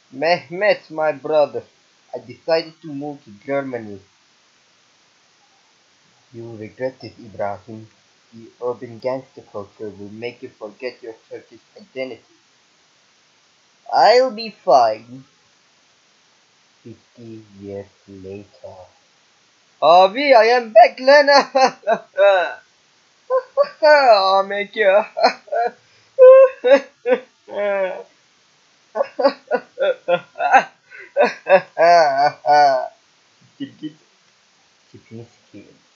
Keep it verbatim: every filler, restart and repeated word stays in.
Mehmet, my brother, I decided to move to Germany. You regret it, Ibrahim. The urban gangster culture will make you forget your Turkish identity. I'll be fine. Fifty years later. Abi, I am back lan. Ahmet ya. Git git. Tipini sikeyim.